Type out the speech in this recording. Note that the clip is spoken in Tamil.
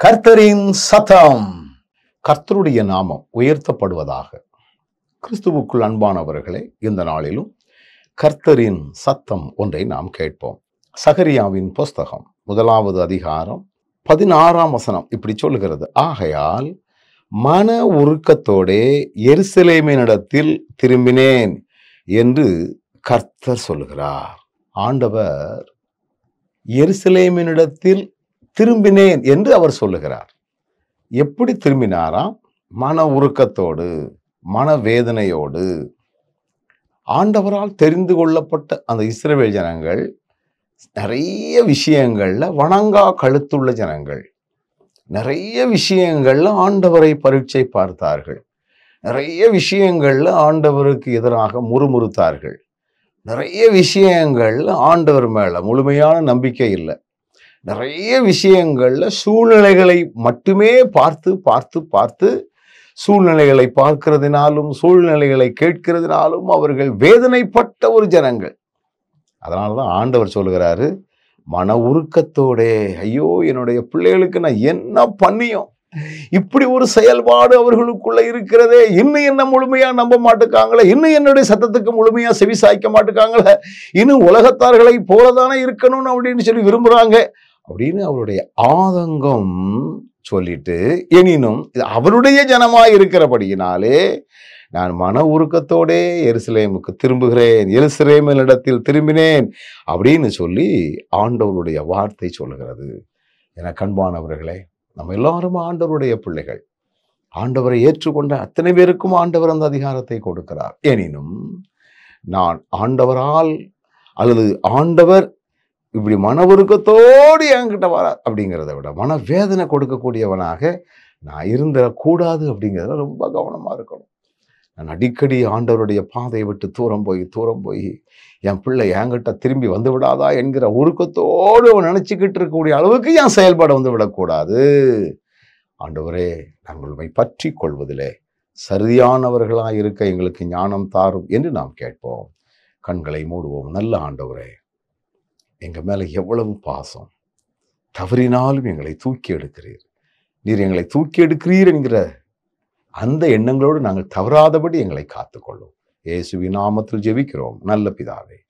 கர்த்தரின் சத்தம். கர்த்தருடைய நாமம் உயர்த்தப்படுவதாக. கிறிஸ்துவுக்குள் அன்பானவர்களே, இந்த நாளிலும் கர்த்தரின் சத்தம் ஒன்றை நாம் கேட்போம். சகரியாவின் புஸ்தகம் 1வது அதிகாரம் 16ஆம் வசனம் இப்படி சொல்லுகிறது: ஆகையால் மன உருக்கத்தோடே எருசலேமினிடத்தில் திரும்பினேன் என்று கர்த்தர் சொல்லுகிறார். ஆண்டவர் எருசலேமினிடத்தில் திரும்பினேன் என்று அவர் சொல்லுகிறார். எப்படி திரும்பினாராம்? மன உருக்கத்தோடு, மனவேதனையோடு. ஆண்டவரால் தெரிந்து கொள்ளப்பட்ட அந்த இஸ்ரவேல் ஜனங்கள் நிறைய விஷயங்கள்ல வணங்கா கழுத்துள்ள ஜனங்கள். நிறைய விஷயங்கள்ல ஆண்டவரை பரீட்சை பார்த்தார்கள். நிறைய விஷயங்கள்ல ஆண்டவருக்கு எதிராக முறுமுறுத்தார்கள். நிறைய விஷயங்கள்ல ஆண்டவர் மேல முழுமையான நம்பிக்கை இல்லை. நிறைய விஷயங்கள்ல சூழ்நிலைகளை மட்டுமே பார்த்து சூழ்நிலைகளை பார்க்கிறதுனாலும் சூழ்நிலைகளை கேட்கிறதுனாலும் அவர்கள் வேதனைப்பட்ட ஒரு ஜனங்கள். அதனாலதான் ஆண்டவர் சொல்லுகிறாரு, மன உருக்கத்தோடே, ஐயோ என்னுடைய பிள்ளைகளுக்கு நான் என்ன பண்ணியும், இப்படி ஒரு செயல்பாடு அவர்களுக்குள்ள இருக்கிறதே, இன்னும் என்ன முழுமையா நம்ப மாட்டுக்காங்களே, இன்னும் என்னுடைய சத்தத்துக்கு முழுமையா செவி சாய்க்க மாட்டுக்காங்களே, இன்னும் உலகத்தார்களை போலதானே இருக்கணும்னு அப்படின்னு சொல்லி விரும்புறாங்க அப்படின்னு அவருடைய ஆதங்கம் சொல்லிட்டு, எனினும் இது அவருடைய ஜனமாய் இருக்கிறபடியினாலே நான் மன உருக்கத்தோடே எருசலேமுக்கு திரும்புகிறேன், எருசலேமினிடத்தில் திரும்பினேன் அப்படின்னு சொல்லி ஆண்டவருடைய வார்த்தை சொல்லுகிறது. என அன்பானவர்களே, நம்ம எல்லாரும் ஆண்டவருடைய பிள்ளைகள். ஆண்டவரை ஏற்றுக்கொண்ட அத்தனை பேருக்கும் ஆண்டவர் அந்த அதிகாரத்தை கொடுக்கிறார். எனினும் நான் ஆண்டவரால் அல்லது ஆண்டவர் இப்படி மன உருக்கத்தோடு என்கிட்ட வரார் அப்படிங்கிறத விட மனவேதனை கொடுக்கக்கூடியவனாக நான் இருந்துடக்கூடாது அப்படிங்கிறத ரொம்ப கவனமா இருக்கணும். நான் அடிக்கடி ஆண்டவருடைய பாதையை விட்டு தூரம் போய் என் பிள்ளை என்கிட்ட திரும்பி வந்து விடாதா என்கிற உருக்கத்தோடு அவன் நினைச்சுக்கிட்டு இருக்கக்கூடிய அளவுக்கு என் செயல்பாடு வந்து விடக்கூடாது. ஆண்டவரே, நாங்கள் பற்றி கொள்வதிலே சரியானவர்களாக இருக்க எங்களுக்கு ஞானம் தாரும் என்று நாம் கேட்போம். கண்களை மூடுவோம். நல்ல ஆண்டவரே, எங்க மேல எவ்வளவு பாசம், தவறினாலும் எங்களை தூக்கி எடுக்கிறீர். நீர் எங்களை தூக்கி எடுக்கிறீர் என்கிற அந்த எண்ணங்களோடு நாங்கள் தவறாதபடி எங்களை காத்துக்கொள்ளும். இயேசுவின் நாமத்தில் ஜெபிக்கிறோம் நல்ல பிதாவே.